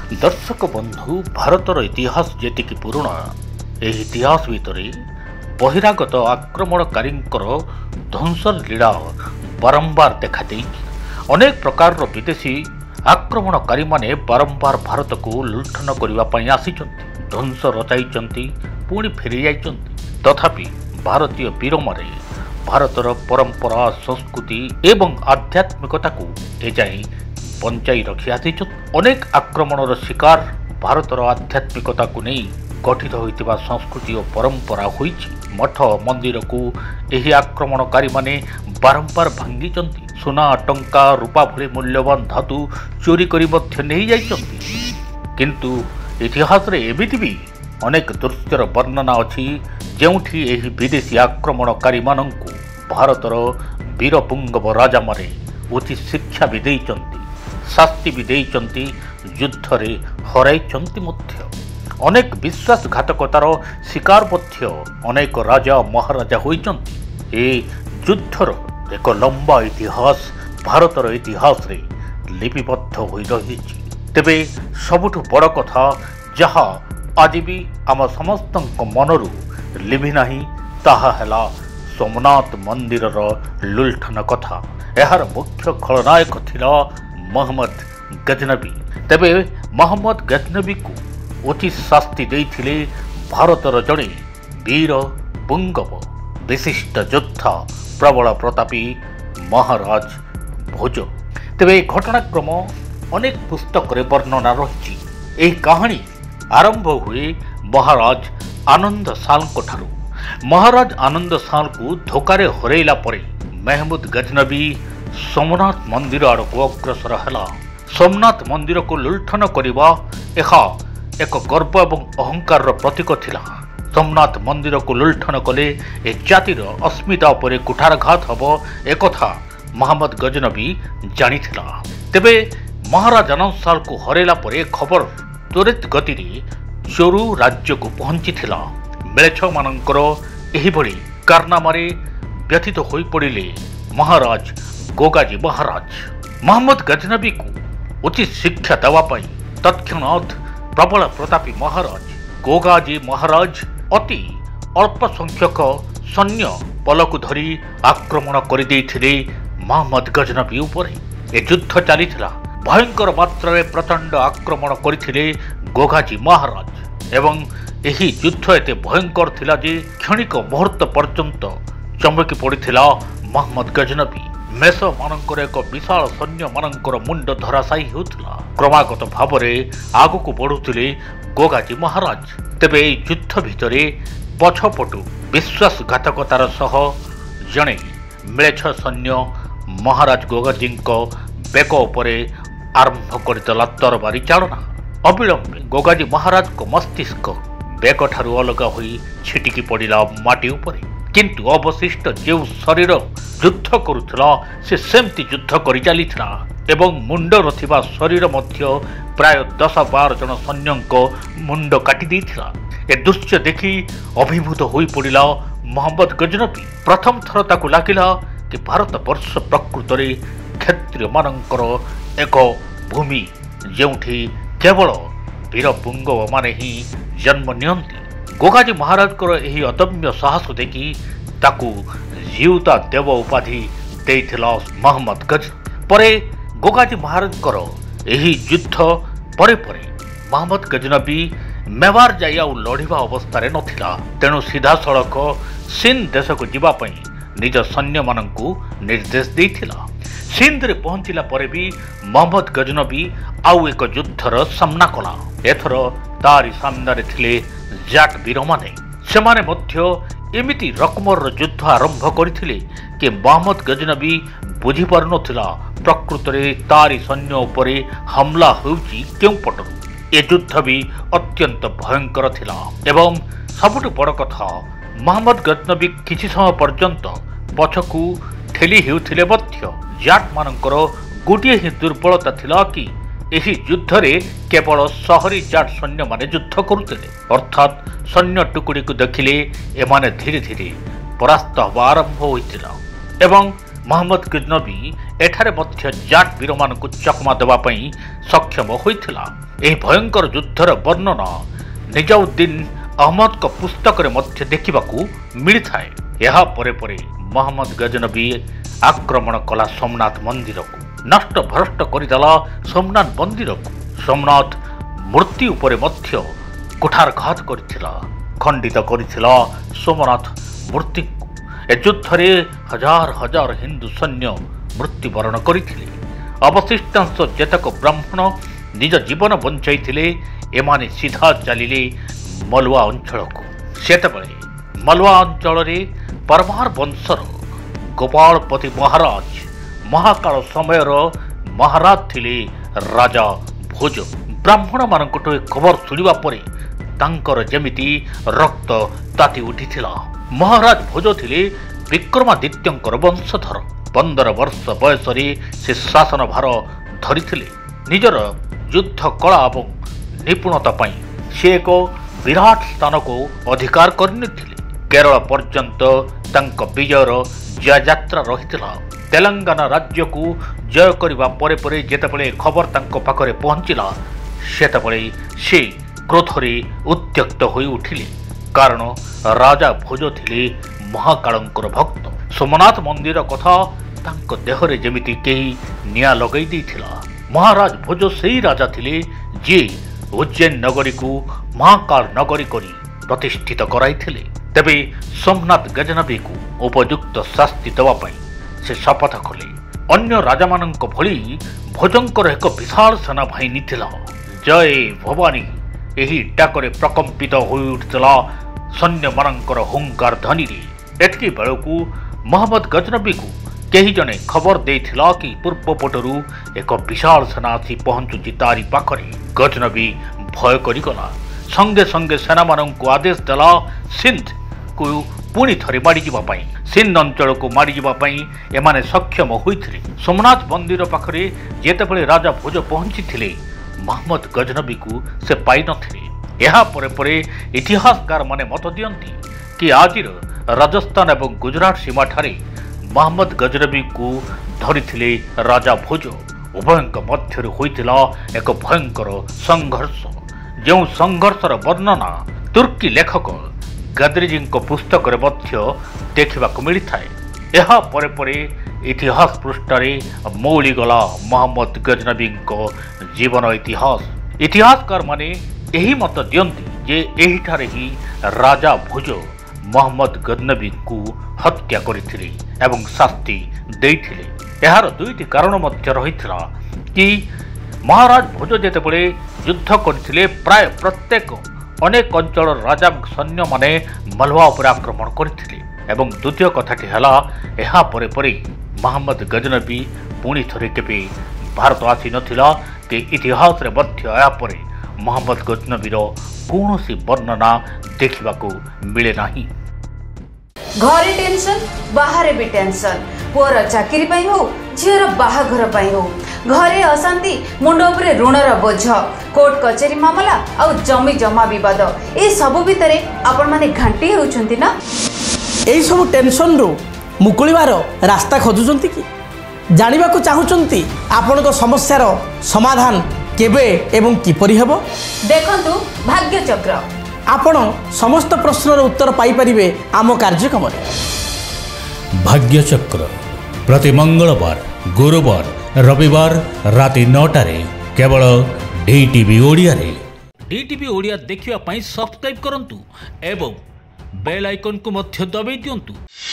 दर्शक बंधु भारतर इतिहास जेतिकी पुराणा एही इतिहास भितरे बहिरागत आक्रमणकारी ध्वंसर लीला बारंबार देखा अनेक प्रकार विदेशी आक्रमणकारी माने बारंबार भारत को लुंठन करने आसी ध्वंस रचाई पुणी फेरी जा तथापि भारतीय वीर माने भारतर परंपरा संस्कृति एवं आध्यात्मिकता को एजाए बंचाई रखी आसी अनेक आक्रमणर शिकार भारतर आध्यात्मिकता को नहीं गठित होइतिबा संस्कृति और परंपरा होइछि। मठ मंदिर को एही आक्रमणकारी माने बारंबार भांगी सुना टंका रूपा भली मूल्यवान धातु चोरी करी मध्य नहीं जाइछन्ति किंतु इतिहास रे एमिति भी अनेक दृश्यर वर्णना अछि जेउठी एही विदेशी आक्रमणकारी मानंकु भारतर वीरपुंगव राजा माने उचित शिक्षा भी देइछन्ति शास्ति भी देइछन्ति युद्ध रे हराइछन्ति मध्य अनेक विश्वासघातकतार शिकार मध्य अनेक राजा महाराजा होइछन्ति। ए युद्धर एक लंबा इतिहास भारतर इतिहास रे लिपिबद्ध होई रहिछि। तेबे सबुठु बड़ कथा जहा आज भी आम समस्तक मनरू लिभि नाही ताहा हेला सोमनाथ मंदिर लुंठन कथा। यार मुख्य खलनायक थिला मोहम्मद गजनबी। तेबे मोहम्मद गजनबी को उचित शास्ति देइथिले भारतर जड़े वीर पुंगव विशिष्ट योद्धा प्रबल प्रतापी महाराज भोज। तेबे घटनाक्रम अनेक पुस्तक रे वर्णना रही। यह कहानी आरंभ हुए महाराज आनंद साल ठारू। महाराज आनंद साल को धोखारे हरैला परे महमूद गजनबी सोमनाथ मंदिर आड़ को अग्रसर है। सोमनाथ मंदिर को लुंठन करवा एक गर्व एवं अहंकार प्रतीक थिला। सोमनाथ मंदिर को लुंठन कले ए जातिर अस्मिता पर कुठारघात हब एक मोहम्मद गजनबी जानी थिला। तेबे महाराज आनंद साल को हरैला परे खबर त्वरित गति चोरू राज्य को पहुंची थिला। मेलेछ मानकर एही भली कारनामारे व्यथित होई पड़िले महाराज गोगाजी महाराज। मोहम्मद गजनबी को उचित शिक्षा देवा पाई तत्क्षणात प्रबल प्रतापी महाराज गोगाजी महाराज अति अल्प संख्यक सैन्य पलक धरी आक्रमण कर देइथिले मोहम्मद गजनबी उपरे। ए युद्ध चलीथिला। भयंकर मात्रा प्रचंड आक्रमण करथिले गोगाजी महाराज एवं एही युद्ध एते भयंकर थिला जे क्षणिक मुहूर्त पर्यंत चमकी पड़िथिला मोहम्मद गजनबी। मेष मानकर एक विशाल सैन्य मानकर मुंड धराशायी होउथिला। क्रमागत भावरे आगकू बढ़ुथिले गोगाजी महाराज। तेबे युद्ध भितरे पछपटु विश्वासघातकतार सह जणे मेलेछ सैन्य महाराज गोगाजी बेक उपरे आरंभ करदेला तरबारी चालना। अविलंबे गोगाजी महाराज को मस्तिष्क बेक ठारू अलग होई छिटिकी पड़िला माटी उपरे। किंतु अवशिष्ट जो शरीर युद्ध करुथिला से सेमती युद्ध करि चलीथिला एवं मुंड रथिबा शरीर मध्य प्राय 10-12 जन सैन्यक मुंड काटी देइथिला। ए दृश्य देखि अभिभूत होई पड़िला मोहम्मद गजनबी। प्रथम थर ताकू लागिला कि भारत वर्ष प्रकृत रे क्षत्रिय मानकर एक भूमि जेउठी केवल वीरपुंगव माने ही जन्म नियंती। गोगाजी महाराज को यही अदम्य साहस देखि ताकू जीवता देव उपाधि देइथिला मोहम्मद गजनबी। परे गोगाजी महाराज को यही युद्ध परे परे मोहम्मद गजनबी मेवार जाई आउ लड़िबा अवस्था रे नथिला। तेणु सीधा सड़क सिंध देश को जीवा पई निज सैन्य मानंकु निर्देश देइथिला। सिंध रे पहुंचिला परे भी मोहम्मद गजनबी आउ एक युद्धर सामना कला। एथर तारी सामने थिले जाट वीर माने। सेमाने मध्य एमिति रकमर युद्ध आरंभ करथिले कि मोहम्मद गजनबी बुझी पारुनथिला प्रकृत रे तारी सैन्य उपरे हमला होउची केउ पटरु। ए युद्ध भी अत्यंत भयंकर थिला एवं सबुठु बड़ कथा मोहम्मद गजनबी किछि समय पर्यंत पछकू ठेली हेउथिले मध्य जाट मानकर गोटिए ही दुर्बलता थिला कि एही युद्ध रे केवल शहरी जाट सैन्य माने युद्ध करुथिले। अर्थात सैन्य टुकड़ी को देखिले एमाने धीरे धीरे परास्त हवा आरंभ होइतिला एवं मोहम्मद गजनबी एठारे मध्य जाट वीर मानकु चकमा देवा पई सक्षम होइतिला। ଏହି ଭୟଙ୍କର ଯୁଦ୍ଧର ବର୍ଣ୍ଣନା ନିଜାଉଦ୍ଦିନ ଅହମ୍ମଦଙ୍କ ପୁସ୍ତକରେ ମଧ୍ୟ ଦେଖିବାକୁ ମିଳିଥାଏ। ଏହା ପରେ ପରେ ମହମ୍ମଦ ଗଜନବୀ ଆକ୍ରମଣ କଲା ସୋମନାଥ ମନ୍ଦିରକୁ, ନଷ୍ଟ ଭ୍ରଷ୍ଟ କରିଦେଲା ସୋମନାଥ ମନ୍ଦିରକୁ। ସୋମନାଥ ମୂର୍ତ୍ତି ଉପରେ ମଧ୍ୟ କୁଠାରଘାତ କରିଥିଲା, ଖଣ୍ଡିତ କରିଥିଲା ସୋମନାଥ ମୂର୍ତ୍ତିକୁ। ଏ ଯୁଦ୍ଧରେ ହଜାର ହଜାର ହିନ୍ଦୁ ସୈନ୍ୟ ମୃତ୍ୟୁବରଣ କରିଥିଲେ। ଅବଶିଷ୍ଟାଂଶ ଯେତେକ ବ୍ରାହ୍ମଣ ନିଜ ଜୀବନ ବଞ୍ଚାଇଥିଲେ, ଏମାନେ ସିଧା ଚାଲିଲେ ମଲୱା ଅଞ୍ଚଳକୁ। ସେତେବେଳେ ମଲୱା ଅଞ୍ଚଳରେ ପରମାର ବଂଶର ଗୋପାଳପତି ମହାରାଜ, ମହାକାଳ ସମୟର ମହାରାଜ ଥିଲେ ରାଜା ଭୋଜ। ବ୍ରାହ୍ମଣମାନଙ୍କଠୁ ଏ ଖବର ଶୁଣିବା ପରେ ତାଙ୍କର ଯେମିତି ରକ୍ତ ତାତି ଉଠିଥିଲା। ମହାରାଜ ଭୋଜ ଥିଲେ ବିକ୍ରମାଦିତ୍ୟଙ୍କର ବଂଶଧର। 15 ବର୍ଷ ବୟସରେ ସେ ଶାସନ ଭାର ଧରିଥିଲେ। ନିଜର ଯୁଦ୍ଧ କଳା ଏବଂ ନିପୁଣତା ପାଇଁ ସେ ଏକ ବିରାଟ ସ୍ଥାନକୁ ଅଧିକାର କରିନେଇଥିଲେ। କେରଳ ପର୍ଯ୍ୟନ୍ତ ତାଙ୍କ ବିଜୟର ଜୟଯାତ୍ରା ରହିଥିଲା। ତେଲେଙ୍ଗାନା ରାଜ୍ୟକୁ ଜୟ କରିବା ପରେ ପରେ ଯେତେବେଳେ ଖବର ତାଙ୍କ ପାଖରେ ପହଞ୍ଚିଲା, ସେତେବେଳେ ସେ କ୍ରୋଧରେ ଉତ୍ତ୍ୟକ୍ତ ହୋଇ ଉଠିଲେ। କାରଣ ରାଜା ଭୋଜ ଥିଲେ ମହାକାଳଙ୍କର ଭକ୍ତ। ସୋମନାଥ ମନ୍ଦିର କଥା ତାଙ୍କ ଦେହରେ ଯେମିତି କେହି ନିଆଁ ଲଗାଇ ଦେଇଥିଲା। ମହାରାଜ ଭୋଜ ସେହି ରାଜା ଥିଲେ ଯିଏ ଉଜ୍ଜୈନ ନଗରୀକୁ ମହାକାଳ ନଗରୀ କରି ପ୍ରତିଷ୍ଠିତ କରାଇଥିଲେ। ତେବେ ସୋମନାଥ ଗଜନବୀକୁ ଉପଯୁକ୍ତ ଶାସ୍ତି ଦେବା ପାଇଁ ସେ ଶପଥ କଲେ। ଅନ୍ୟ ରାଜାମାନଙ୍କ ଭଳି ଭୋଜଙ୍କର ଏକ ବିଶାଳ ସେନାବାହିନୀ ଥିଲା। ଜୟ ଭବାନୀ ଏହି ଡାକରେ ପ୍ରକମ୍ପିତ ହୋଇ ଉଠିଥିଲା ସୈନ୍ୟମାନଙ୍କର ହୁଙ୍କାର ଧ୍ୱନିରେ। ଏତିକି ବେଳକୁ ମହମ୍ମଦ ଗଜନବୀକୁ କେହି ଜଣେ ଖବର ଦେଇଥିଲା କି ପୂର୍ବପଟରୁ ଏକ ବିଶାଳ ସେନା ଆସି ପହଞ୍ଚୁଛି ତାରି ପାଖରେ। ଗଜନବୀ ଭୟ କରିଗଲା। ସଙ୍ଗେ ସଙ୍ଗେ ସେନାମାନଙ୍କୁ ଆଦେଶ ଦେଲା ସିନ୍ଧକୁ ପୁଣି ଥରେ ମାଡ଼ିଯିବା ପାଇଁ। ସିନ୍ଧ ଅଞ୍ଚଳକୁ ମାଡ଼ିଯିବା ପାଇଁ ଏମାନେ ସକ୍ଷମ ହୋଇଥିଲେ। ସୋମନାଥ ମନ୍ଦିର ପାଖରେ ଯେତେବେଳେ ରାଜା ଭୋଜ ପହଞ୍ଚିଥିଲେ, ମହମ୍ମଦ ଗଜନବୀକୁ ସେ ପାଇନଥିଲେ। ଏହା ପରେ ପରେ ଇତିହାସକାରମାନେ ମତ ଦିଅନ୍ତି କି ଆଜିର ରାଜସ୍ଥାନ ଏବଂ ଗୁଜରାଟ ସୀମାଠାରେ ମହମ୍ମଦ ଗଜନବୀକୁ ଧରିଥିଲେ ରାଜା ଭୋଜ। ଉଭୟଙ୍କ ମଧ୍ୟରେ ହୋଇଥିଲା ଏକ ଭୟଙ୍କର ସଂଘର୍ଷ। ଯେଉଁ ସଂଘର୍ଷର ବର୍ଣ୍ଣନା ତୁର୍କୀ ଲେଖକ ଗଦ୍ରିଜୀଙ୍କ ପୁସ୍ତକରେ ମଧ୍ୟ ଦେଖିବାକୁ ମିଳିଥାଏ। ଏହା ପରେ ପରେ ଇତିହାସ ପୃଷ୍ଠାରେ ମଉଳିଗଲା ମହମ୍ମଦ ଗଜନବୀଙ୍କ ଜୀବନ ଇତିହାସ। ଇତିହାସକାରମାନେ ଏହି ମତ ଦିଅନ୍ତି ଯେ ଏହିଠାରେ ହିଁ ରାଜା ଭୋଜ ମହମ୍ମଦ ଗଜନବୀଙ୍କୁ ହତ୍ୟା କରିଥିଲେ ଏବଂ ଶାସ୍ତି ଦେଇଥିଲେ। ଏହାର ଦୁଇଟି କାରଣ ମଧ୍ୟ ରହିଥିଲା କି ମହାରାଜ ଭୋଜ ଯେତେବେଳେ ଯୁଦ୍ଧ କରିଥିଲେ, ପ୍ରାୟ ପ୍ରତ୍ୟେକ ଅନେକ ଅଞ୍ଚଳର ରାଜା ସୈନ୍ୟମାନେ ମଲୱା ଉପରେ ଆକ୍ରମଣ କରିଥିଲେ। ଏବଂ ଦ୍ୱିତୀୟ କଥାଟି ହେଲା, ଏହା ପରେ ପରେ ମହମ୍ମଦ ଗଜନବୀ ପୁଣି ଥରେ କେବେ ଭାରତ ଆସିନଥିଲା କି ଇତିହାସରେ ମଧ୍ୟ ଏହାପରେ ମହମ୍ମଦ ଗଜନବୀର କୌଣସି ବର୍ଣ୍ଣନା ଦେଖିବାକୁ ମିଳେ ନାହିଁ। ଘରେ ଟେନସନ, ବାହାରେ ବି ଟେନସନ। ପୁଅର ଚାକିରି ପାଇଁ ହଉ, ଝିଅର ବାହାଘର ପାଇଁ ହଉ, ଘରେ ଅଶାନ୍ତି, ମୁଣ୍ଡ ଉପରେ ଋଣର ବୋଝ, କୋର୍ଟ କଚେରୀ ମାମଲା ଆଉ ଜମି ଜମା ବିବାଦ, ଏ ସବୁ ଭିତରେ ଆପଣ ମାନେ ଘାଣ୍ଟି ହେଉଛନ୍ତି ନା? এই সব টেনশনরু মুকুলিবার রাস্তা খোঁজুଛନ୍ତି কি? জানিବାକୁ চাহুଛନ୍ତି ଆପଣଙ୍କ ସମସ୍ୟାର ସମାଧାନ କେବେ ଏବଂ କିପରି ହେବ? ଦେଖନ୍ତୁ ଭାଗ୍ୟଚକ୍ର। ଆପଣ ସମସ୍ତ ପ୍ରଶ୍ନର ଉତ୍ତର ପାଇପାରିବେ ଆମ କାର୍ଯ୍ୟକ୍ରମରେ। ଭାଗ୍ୟଚକ୍ର ପ୍ରତି ମଙ୍ଗଳବାର, ଗୁରୁବାର, ରବିବାର ରାତି 9ଟାରେ କେବଳ DTV ଓଡ଼ିଆରେ। DTV ଓଡ଼ିଆ ଦେଖିବା ପାଇଁ ସବସ୍କ୍ରାଇବ୍ କରନ୍ତୁ ଏବଂ ବେଲ୍ ଆଇକନ୍କୁ ମଧ୍ୟ ଦବାଇ ଦିଅନ୍ତୁ।